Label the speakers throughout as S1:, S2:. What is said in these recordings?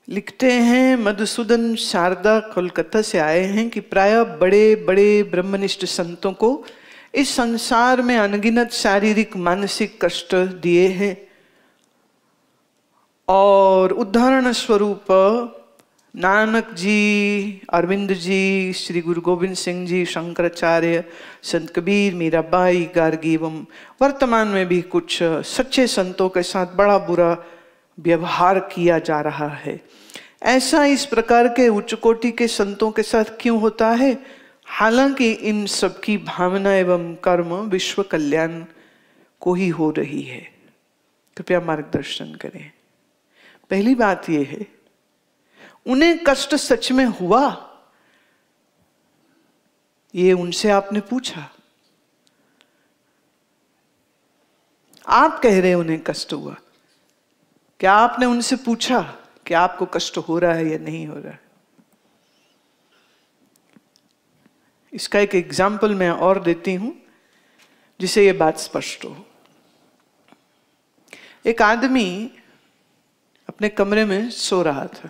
S1: लिखते हैं मधुसूदन शारदा कोलकाता से आए हैं कि प्रायः बड़े बड़े ब्रह्मनिष्ठ संतों को इस संसार में अनगिनत शारीरिक मानसिक कष्ट दिए हैं और उदाहरण स्वरूप नानक जी, अरविंद जी, श्री गुरु गोविंद सिंह जी, शंकराचार्य, संत कबीर, मीराबाई, गार्गी एवं वर्तमान में भी कुछ सच्चे संतों के साथ बड़ा बुरा व्यवहार किया जा रहा है। ऐसा इस प्रकार के उच्च कोटि के संतों के साथ क्यों होता है? हालांकि इन सब की भावना एवं कर्म विश्व कल्याण को ही हो रही है। कृपया मार्गदर्शन करें। पहली बात यह है, उन्हें कष्ट सच में हुआ? ये उनसे आपने पूछा? आप कह रहे उन्हें कष्ट हुआ, क्या आपने उनसे पूछा कि आपको कष्ट हो रहा है या नहीं हो रहा है? इसका एक एग्जाम्पल मैं और देती हूं जिससे ये बात स्पष्ट हो। एक आदमी अपने कमरे में सो रहा था।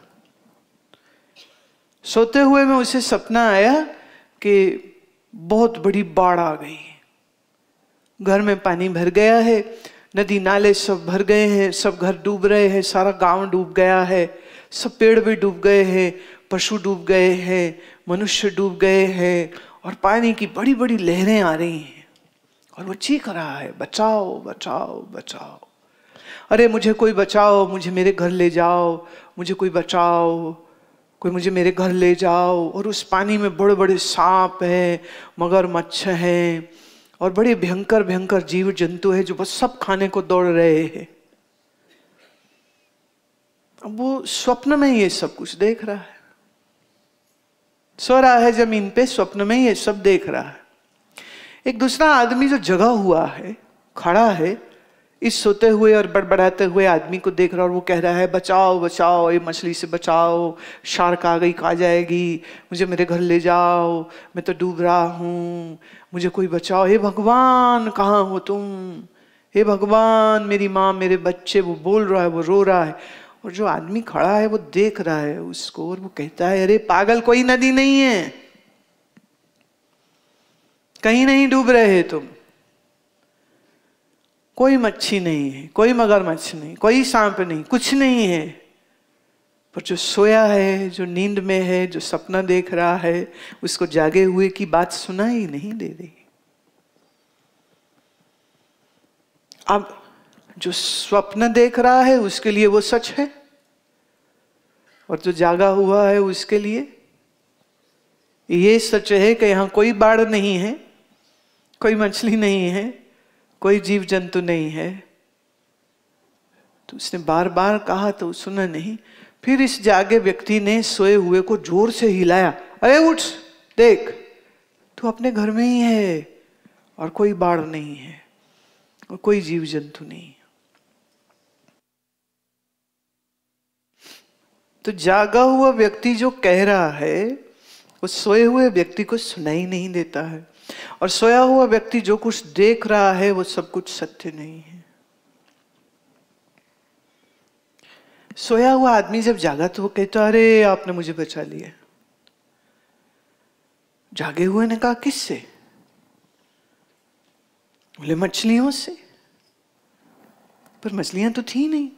S1: सोते हुए में उसे सपना आया कि बहुत बड़ी बाढ़ आ गई, घर में पानी भर गया है, नदी नाले सब भर गए हैं, सब घर डूब रहे हैं, सारा गांव डूब गया है, सब पेड़ भी डूब गए हैं, पशु डूब गए हैं, मनुष्य डूब गए हैं और पानी की बड़ी बड़ी लहरें आ रही हैं और वो चीख रहा है, बचाओ बचाओ बचाओ, अरे मुझे कोई बचाओ, मुझे मेरे घर ले जाओ, मुझे कोई बचाओ, कोई मुझे मेरे घर ले जाओ। और उस पानी में बड़े बड़े सांप हैं, मगरमच्छ हैं और बड़े भयंकर भयंकर जीव जंतु है जो बस सब खाने को दौड़ रहे हैं। अब वो स्वप्न में ये सब कुछ देख रहा है, सो रहा है जमीन पे, स्वप्न में ये सब देख रहा है। एक दूसरा आदमी जो जगा हुआ है, खड़ा है, इस सोते हुए और बड़बड़ाते हुए आदमी को देख रहा है और वो कह रहा है बचाओ बचाओ, ये मछली से बचाओ, शार्क आ गई, खा जाएगी, मुझे मेरे घर ले जाओ, मैं तो डूब रहा हूँ, मुझे कोई बचाओ, हे भगवान कहाँ हो तुम, हे भगवान मेरी माँ, मेरे बच्चे। वो बोल रहा है, वो रो रहा है और जो आदमी खड़ा है वो देख रहा है उसको और वो कहता है, अरे पागल, कोई नदी नहीं है, कहीं नहीं डूब रहे तुम, कोई मच्छी नहीं है, कोई मगरमच्छ नहीं, कोई सांप नहीं, कुछ नहीं है। पर जो सोया है, जो नींद में है, जो सपना देख रहा है, उसको जागे हुए की बात सुनाई नहीं दे रही। अब जो स्वप्न देख रहा है उसके लिए वो सच है और जो जागा हुआ है उसके लिए ये सच है कि यहां कोई बाढ़ नहीं है, कोई मछली नहीं है, कोई जीव जंतु नहीं है। तो उसने बार बार कहा तो सुना नहीं। फिर इस जागे व्यक्ति ने सोए हुए को जोर से हिलाया, अरे उठ, देख तू अपने घर में ही है और कोई बाढ़ नहीं है और कोई जीव जंतु नहीं। तो जागा हुआ व्यक्ति जो कह रहा है वो सोए हुए व्यक्ति को सुनाई नहीं देता है और सोया हुआ व्यक्ति जो कुछ देख रहा है वो सब कुछ सत्य नहीं है। सोया हुआ आदमी जब जागा तो वो कहता, अरे आपने मुझे बचा लिया। जागे हुए ने कहा, किससे? बोले मछलियों से। पर मछलियां तो थी नहीं।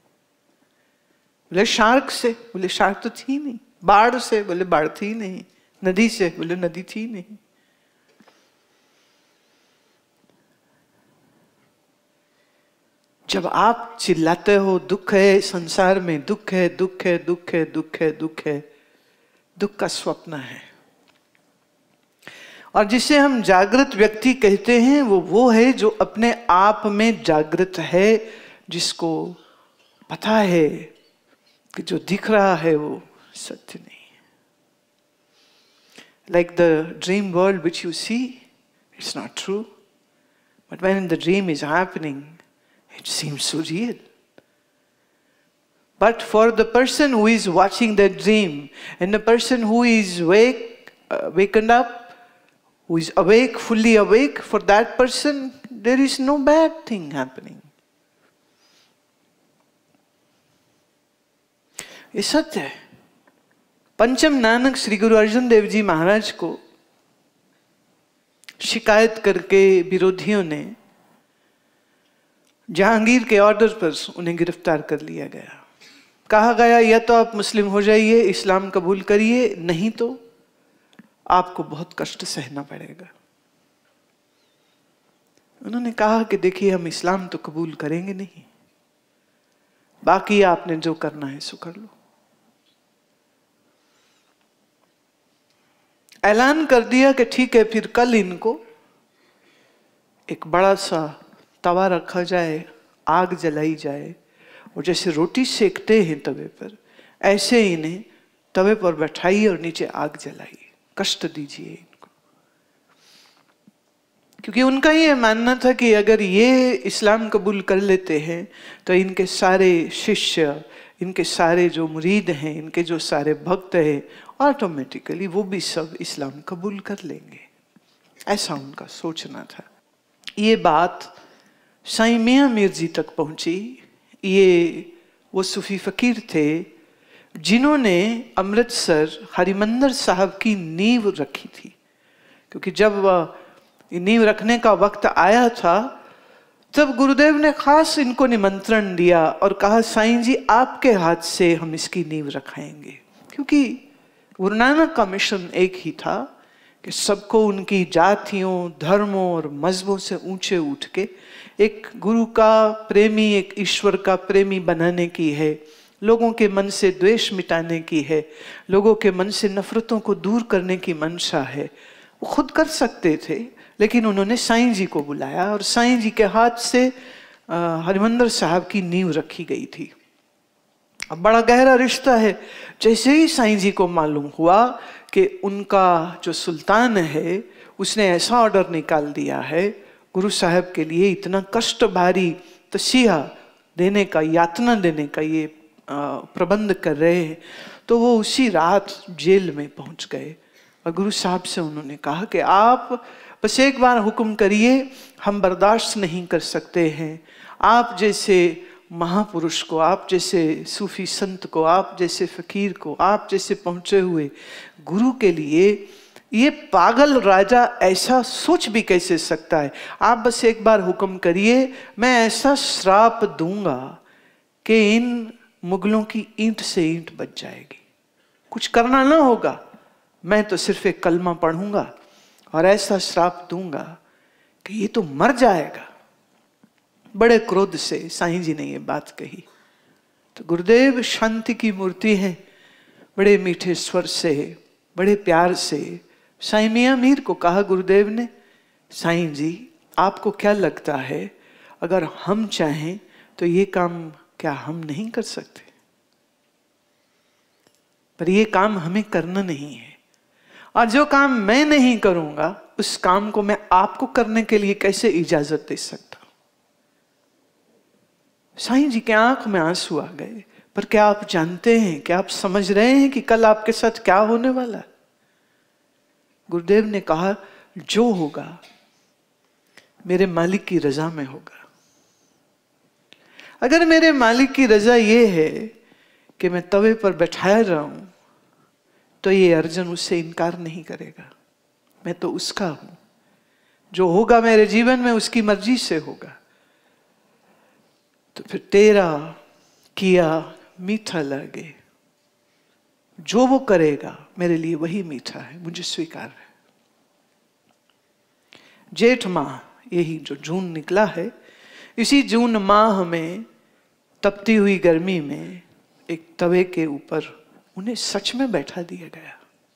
S1: बोले शार्क से। बोले शार्क तो थी नहीं। बाढ़ से। बोले बाढ़ थी नहीं। नदी से। बोले नदी थी नहीं। जब आप चिल्लाते हो दुख है संसार में, दुख है दुख है दुख है दुख है दुख है, दुख का स्वप्न है। और जिसे हम जागृत व्यक्ति कहते हैं वो है जो अपने आप में जागृत है, जिसको पता है कि जो दिख रहा है वो सत्य नहीं है। Like the dream world which you see, it's not true. But when the dream is happening, it seems so real. But for the person who is watching that dream and the person who is wakened up, who is awake, fully awake, for that person, there is no bad thing happening. ये सत्य है। पंचम नानक श्री गुरु अर्जुन देव जी महाराज को शिकायत करके विरोधियों ने जहांगीर के ऑर्डर पर उन्हें गिरफ्तार कर लिया गया। कहा गया या तो आप मुस्लिम हो जाइए, इस्लाम कबूल करिए, नहीं तो आपको बहुत कष्ट सहना पड़ेगा। उन्होंने कहा कि देखिए हम इस्लाम तो कबूल करेंगे नहीं, बाकी आपने जो करना है सो कर लो। ऐलान कर दिया कि ठीक है, फिर कल इनको एक बड़ा सा तवा रखा जाए, आग जलाई जाए, और जैसे रोटी सेकते हैं तवे पर, ऐसे इन्हें तवे पर बैठाइए और नीचे आग जलाइए, कष्ट दीजिए इनको। क्योंकि उनका ये मानना था कि अगर ये इस्लाम कबूल कर लेते हैं तो इनके सारे शिष्य, इनके सारे जो मुरीद हैं, इनके जो सारे भक्त हैं, ऑटोमेटिकली वो भी सब इस्लाम कबूल कर लेंगे। ऐसा उनका सोचना था। ये बात साईं मियां मीर जी तक पहुंची। ये वो सूफी फकीर थे जिन्होंने अमृतसर हरिमंदिर साहब की नींव रखी थी। क्योंकि जब नींव रखने का वक्त आया था तब गुरुदेव ने खास इनको निमंत्रण दिया और कहा साईं जी आपके हाथ से हम इसकी नींव रखाएंगे। क्योंकि गुरु नानक का मिशन एक ही था कि सबको उनकी जातियों, धर्मों और मजहबों से ऊंचे उठ के एक गुरु का प्रेमी, एक ईश्वर का प्रेमी बनाने की है, लोगों के मन से द्वेष मिटाने की है, लोगों के मन से नफरतों को दूर करने की मंशा है। वो खुद कर सकते थे, लेकिन उन्होंने साईं जी को बुलाया और साईं जी के हाथ से हरिमंदिर साहब की नींव रखी गई थी। अब बड़ा गहरा रिश्ता है। जैसे ही साईं जी को मालूम हुआ कि उनका जो सुल्तान है उसने ऐसा ऑर्डर निकाल दिया है, गुरु साहब के लिए इतना कष्ट भारी तसीहा देने का, यातना देने का ये प्रबंध कर रहे हैं, तो वो उसी रात जेल में पहुंच गए और गुरु साहब से उन्होंने कहा कि आप बस एक बार हुक्म करिए, हम बर्दाश्त नहीं कर सकते हैं। आप जैसे महापुरुष को, आप जैसे सूफी संत को, आप जैसे फकीर को, आप जैसे पहुंचे हुए गुरु के लिए ये पागल राजा ऐसा सोच भी कैसे सकता है। आप बस एक बार हुक्म करिए, मैं ऐसा श्राप दूंगा कि इन मुगलों की ईंट से ईंट बच जाएगी। कुछ करना ना होगा, मैं तो सिर्फ एक कलमा पढ़ूंगा और ऐसा श्राप दूंगा कि ये तो मर जाएगा। बड़े क्रोध से साईं जी ने ये बात कही तो गुरुदेव शांति की मूर्ति है, बड़े मीठे स्वर से, बड़े प्यार से साईं मियां मीर को कहा गुरुदेव ने, साईं जी आपको क्या लगता है अगर हम चाहें तो ये काम क्या हम नहीं कर सकते? पर ये काम हमें करना नहीं है, और जो काम मैं नहीं करूंगा उस काम को मैं आपको करने के लिए कैसे इजाजत दे सकता हूं? साईं जी के आंख में आंसू आ गए। पर क्या आप जानते हैं, क्या आप समझ रहे हैं कि कल आपके साथ क्या होने वाला है? गुरुदेव ने कहा जो होगा मेरे मालिक की रजा में होगा। अगर मेरे मालिक की रजा ये है कि मैं तवे पर बैठाया रहूं तो ये अर्जुन उससे इनकार नहीं करेगा। मैं तो उसका हूं, जो होगा मेरे जीवन में उसकी मर्जी से होगा। तो फिर तेरा किया मीठा लगे, जो वो करेगा मेरे लिए वही मीठा है, मुझे स्वीकार है। जेठ माह, यही जो जून निकला है, इसी जून माह में तपती हुई गर्मी में एक तवे के ऊपर उन्हें सच में बैठा दिया गया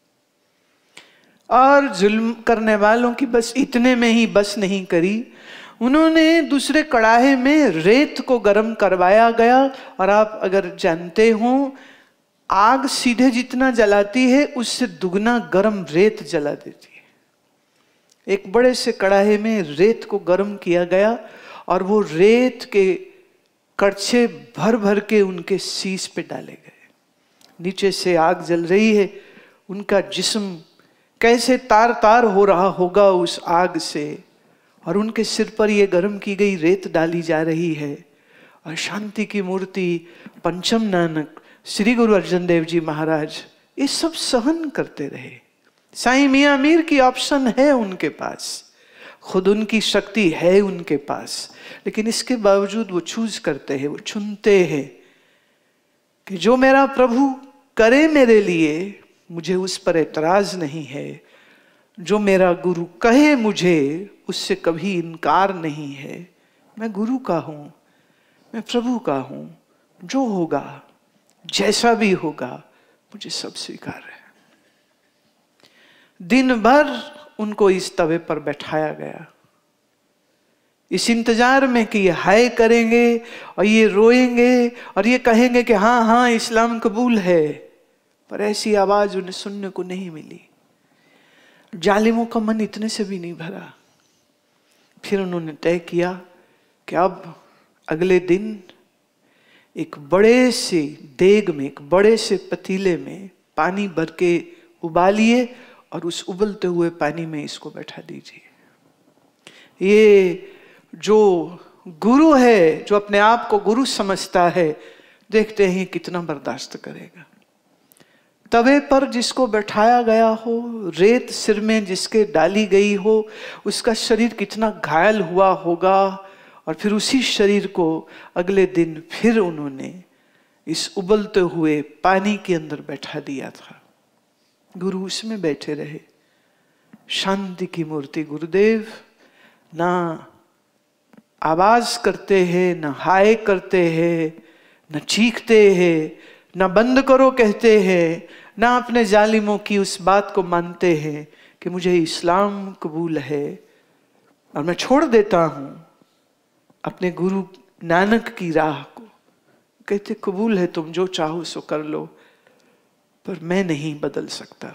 S1: और जुल्म करने वालों की बस इतने में ही बस नहीं करी, उन्होंने दूसरे कड़ाहे में रेत को गर्म करवाया गया। और आप अगर जानते हो, आग सीधे जितना जलाती है उससे दुगना गर्म रेत जला देती है। एक बड़े से कड़ाहे में रेत को गर्म किया गया और वो रेत के कड़छे भर भर के उनके शीश पे डाले गए। नीचे से आग जल रही है, उनका जिस्म कैसे तार तार हो रहा होगा उस आग से, और उनके सिर पर ये गर्म की गई रेत डाली जा रही है। और शांति की मूर्ति पंचम नानक श्री गुरु अर्जन देव जी महाराज ये सब सहन करते रहे। साईं मियां मीर की ऑप्शन है उनके पास, खुद उनकी शक्ति है उनके पास, लेकिन इसके बावजूद वो चूज करते हैं, वो चुनते हैं कि जो मेरा प्रभु करे मेरे लिए मुझे उस पर एतराज नहीं है, जो मेरा गुरु कहे मुझे उससे कभी इनकार नहीं है। मैं गुरु का हूं, मैं प्रभु का हूं, जो होगा जैसा भी होगा मुझे सब स्वीकार है। दिन भर उनको इस तवे पर बैठाया गया, इस इंतजार में कि ये हाय करेंगे और ये रोएंगे और ये कहेंगे कि हाँ हाँ इस्लाम कबूल है, पर ऐसी आवाज उन्हें सुनने को नहीं मिली। जालिमों का मन इतने से भी नहीं भरा। फिर उन्होंने तय किया कि अब अगले दिन एक बड़े से देग में, एक बड़े से पतीले में पानी भर के उबालिए और उस उबलते हुए पानी में इसको बैठा दीजिए। ये जो गुरु है, जो अपने आप को गुरु समझता है, देखते हैं कितना बर्दाश्त करेगा। तवे पर जिसको बैठाया गया हो, रेत सिर में जिसके डाली गई हो, उसका शरीर कितना घायल हुआ होगा। और फिर उसी शरीर को अगले दिन फिर उन्होंने इस उबलते हुए पानी के अंदर बैठा दिया था। गुरु उसमें बैठे रहे। शांति की मूर्ति गुरुदेव ना आवाज करते हैं, ना हाय करते हैं, ना चीखते हैं, ना बंद करो कहते हैं, ना अपने जालिमों की उस बात को मानते हैं कि मुझे इस्लाम कबूल है और मैं छोड़ देता हूं अपने गुरु नानक की राह को। कहते कबूल है, तुम जो चाहो सो कर लो, पर मैं नहीं बदल सकता।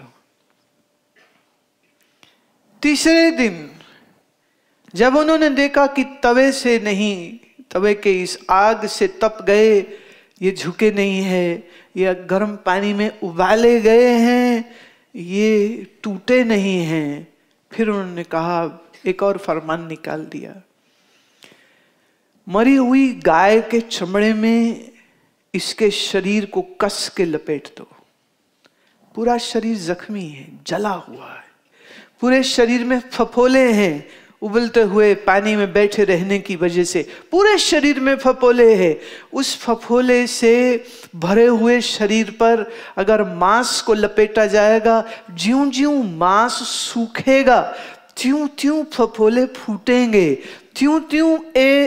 S1: तीसरे दिन जब उन्होंने देखा कि तवे से नहीं, तवे के इस आग से तप गए, ये झुके नहीं है, ये गर्म पानी में उबाले गए हैं, ये टूटे नहीं हैं, फिर उन्होंने कहा, एक और फरमान निकाल दिया, मरी हुई गाय के चमड़े में इसके शरीर को कस के लपेट दो। पूरा शरीर जख्मी है, जला हुआ है, पूरे शरीर में फफोले हैं, उबलते हुए पानी में बैठे रहने की वजह से पूरे शरीर में फफोले हैं। उस फफोले से भरे हुए शरीर पर अगर मांस को लपेटा जाएगा, ज्यों ज्यों मांस सूखेगा, त्यों त्यों फफोले फूटेंगे, त्यों त्यों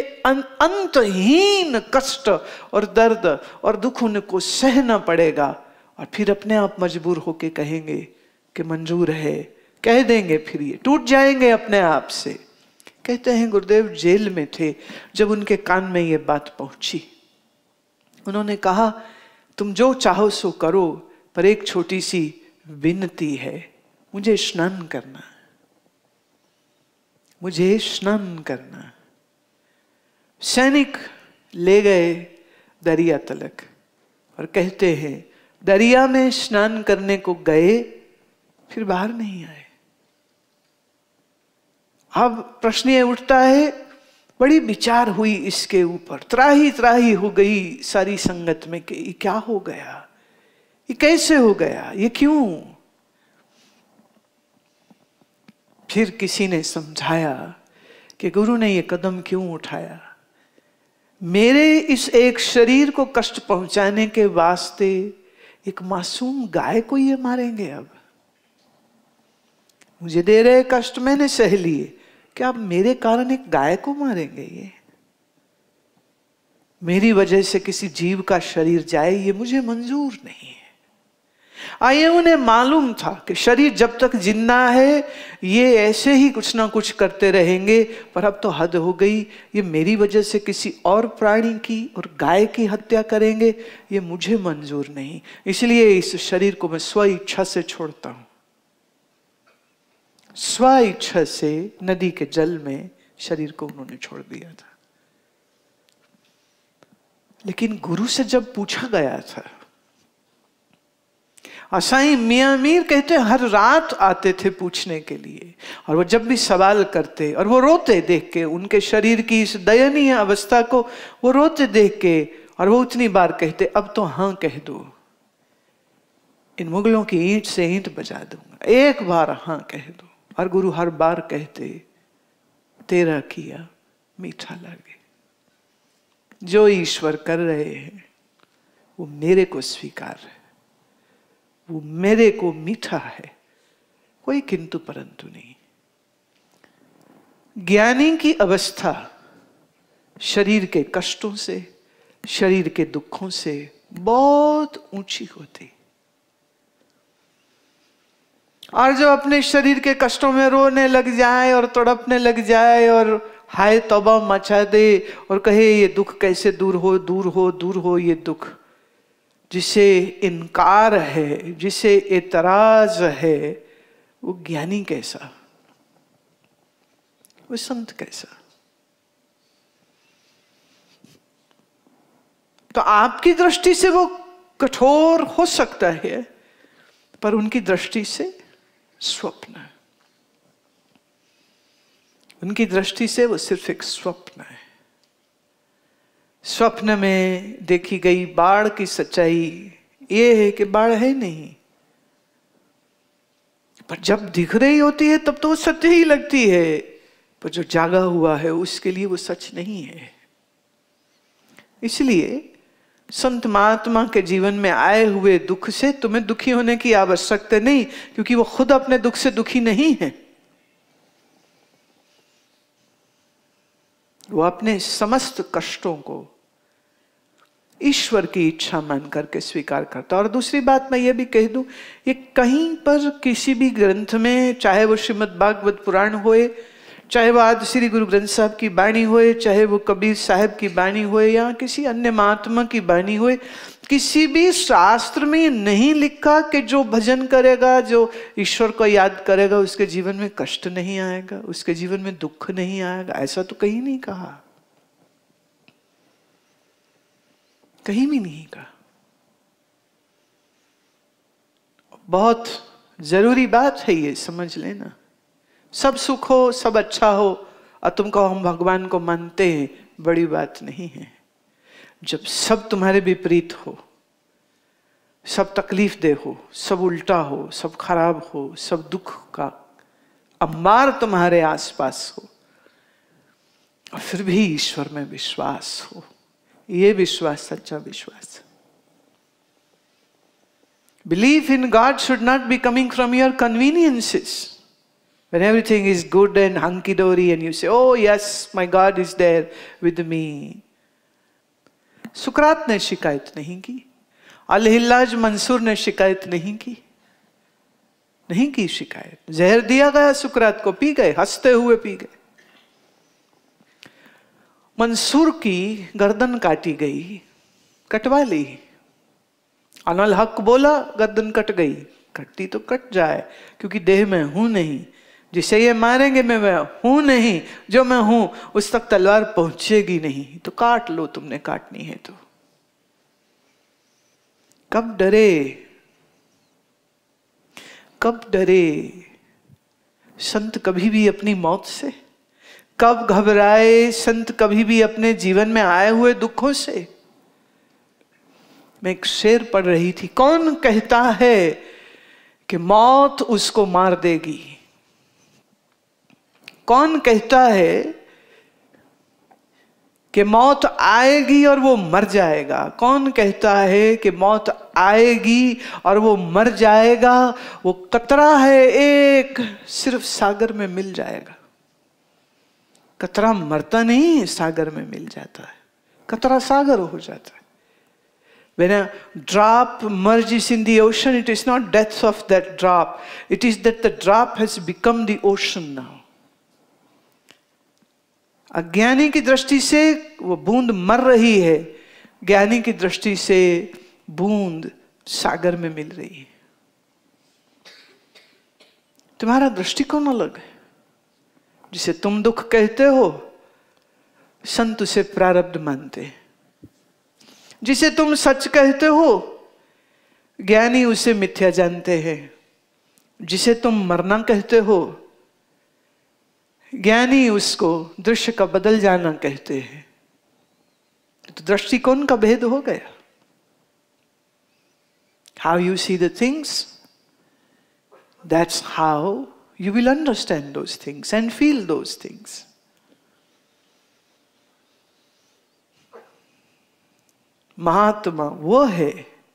S1: अंतहीन कष्ट और दर्द और दुख उनको सहना पड़ेगा। और फिर अपने आप मजबूर होके कहेंगे कि मंजूर है, कह देंगे, फिर ये टूट जाएंगे अपने आप से। कहते हैं गुरुदेव जेल में थे जब उनके कान में ये बात पहुंची। उन्होंने कहा, तुम जो चाहो सो करो, पर एक छोटी सी विनती है, मुझे स्नान करना, मुझे स्नान करना। सैनिक ले गए दरिया तलक और कहते हैं दरिया में स्नान करने को गए, फिर बाहर नहीं आए। अब प्रश्न ये उठता है, बड़ी विचार हुई इसके ऊपर, त्राही त्राही हो गई सारी संगत में कि ये क्या हो गया, ये कैसे हो गया, ये क्यों। फिर किसी ने समझाया कि गुरु ने ये कदम क्यों उठाया, मेरे इस एक शरीर को कष्ट पहुंचाने के वास्ते एक मासूम गाय को ये मारेंगे। अब मुझे दे रहे कष्ट मैंने सह लिए, क्या अब मेरे कारण एक गाय को मारेंगे? ये मेरी वजह से किसी जीव का शरीर जाए, ये मुझे मंजूर नहीं है। आइए, उन्हें मालूम था कि शरीर जब तक जिंदा है ये ऐसे ही कुछ ना कुछ करते रहेंगे, पर अब तो हद हो गई, ये मेरी वजह से किसी और प्राणी की और गाय की हत्या करेंगे, ये मुझे मंजूर नहीं। इसलिए इस शरीर को मैं स्व इच्छा से छोड़ता हूं। स्व इच्छा से नदी के जल में शरीर को उन्होंने छोड़ दिया था। लेकिन गुरु से जब पूछा गया था, साईं मियां मीर कहते हर रात आते थे पूछने के लिए, और वो जब भी सवाल करते और वो रोते देख के, उनके शरीर की इस दयनीय अवस्था को वो रोते देख के और वो उतनी बार कहते, अब तो हाँ कह दो, इन मुगलों की ईंट से ईंट बजा दूंगा, एक बार हाँ कह दो। और गुरु हर बार कहते, तेरा किया मीठा लगे। जो ईश्वर कर रहे हैं वो मेरे को स्वीकार है, वो मेरे को मीठा है, कोई किंतु परंतु नहीं। ज्ञानी की अवस्था शरीर के कष्टों से, शरीर के दुखों से बहुत ऊंची होती। और जो अपने शरीर के कष्टों में रोने लग जाए और तड़पने लग जाए और हाय तौबा मचा दे और कहे ये दुख कैसे दूर हो, दूर हो, दूर हो, ये दुख जिसे इनकार है, जिसे एतराज है, वो ज्ञानी कैसा, वो संत कैसा। तो आपकी दृष्टि से वो कठोर हो सकता है, पर उनकी दृष्टि से स्वप्न है। उनकी दृष्टि से वो सिर्फ एक स्वप्न है। स्वप्न में देखी गई बाढ़ की सच्चाई ये है कि बाढ़ है नहीं, पर जब दिख रही होती है तब तो वो सत्य ही लगती है, पर जो जागा हुआ है उसके लिए वो सच नहीं है। इसलिए संत महात्मा के जीवन में आए हुए दुख से तुम्हें दुखी होने की आवश्यकता नहीं, क्योंकि वो खुद अपने दुख से दुखी नहीं है। वो अपने समस्त कष्टों को ईश्वर की इच्छा मान करके स्वीकार करता। और दूसरी बात मैं ये भी कह दूं, ये कहीं पर किसी भी ग्रंथ में, चाहे वो श्रीमद् भागवत पुराण होए, चाहे वो आदि श्री गुरु ग्रंथ साहब की बाणी होए, चाहे वो कबीर साहब की बाणी होए या किसी अन्य महात्मा की बाणी होए, किसी भी शास्त्र में नहीं लिखा कि जो भजन करेगा, जो ईश्वर को याद करेगा, उसके जीवन में कष्ट नहीं आएगा, उसके जीवन में दुख नहीं आएगा। ऐसा तो कहीं नहीं कहा, कहीं भी नहीं कहा। बहुत जरूरी बात है ये, समझ लेना। सब सुख हो, सब अच्छा हो और तुम कहो हम भगवान को मानते हैं, बड़ी बात नहीं है। जब सब तुम्हारे विपरीत हो, सब तकलीफ दे हो, सब उल्टा हो, सब खराब हो, सब दुख का अंबार तुम्हारे आसपास हो, और फिर भी ईश्वर में विश्वास हो, ये विश्वास सच्चा विश्वास। Belief in God should not be coming from your conveniences. When everything is good and hunky-dory and you say, oh yes, my God is there with me. सुकरात ने शिकायत नहीं की, अल-हिल्लाज मंसूर ने शिकायत नहीं की शिकायत। जहर दिया गया सुकरात को, पी गए, हंसते हुए पी गए। मंसूर की गर्दन काटी गई, कटवा ली। अनल हक बोला, गर्दन कट गई। कटती तो कट जाए, क्योंकि देह में हूं नहीं। जिसे ये मारेंगे मैं हूं नहीं, जो मैं हूं उस तक तलवार पहुंचेगी नहीं। तो काट लो, तुमने काटनी है तो। कब डरे, कब डरे संत कभी भी अपनी मौत से? कब घबराए संत कभी भी अपने जीवन में आए हुए दुखों से? मैं एक शेर पढ़ रही थी, कौन कहता है कि मौत उसको मार देगी? कौन कहता है कि मौत आएगी और वो मर जाएगा? कौन कहता है कि मौत आएगी और वो मर जाएगा? वो कतरा है एक, सिर्फ सागर में मिल जाएगा। कतरा मरता नहीं, सागर में मिल जाता है। कतरा सागर हो जाता है। When a drop merges in the ocean, it is not death of that drop. It is that the drop has become the ocean now. अज्ञानी की दृष्टि से वो बूंद मर रही है, ज्ञानी की दृष्टि से बूंद सागर में मिल रही है। तुम्हारा दृष्टिकोण अलग है। जिसे तुम दुख कहते हो, संत उसे प्रारब्ध मानते हैं। जिसे तुम सच कहते हो, ज्ञानी उसे मिथ्या जानते हैं। जिसे तुम मरना कहते हो, ज्ञानी उसको दृश्य का बदल जाना कहते हैं। तो दृष्टिकोण का भेद हो गया। How you see the things, that's how you will understand those things and feel those things. महात्मा वो है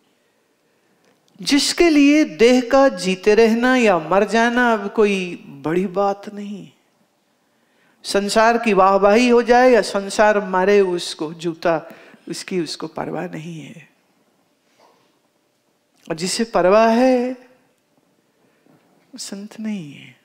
S1: जिसके लिए देह का जीते रहना या मर जाना अब कोई बड़ी बात नहीं। संसार की वाहवाही हो जाए या संसार मारे, उसको जूता उसकी उसको परवाह नहीं है। और जिसे परवाह है संत नहीं है।